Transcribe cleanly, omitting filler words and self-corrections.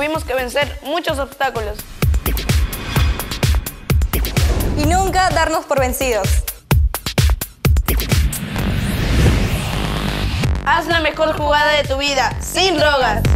tuvimos que vencer muchos obstáculos. Y nunca darnos por vencidos. Haz la mejor jugada de tu vida, sin drogas.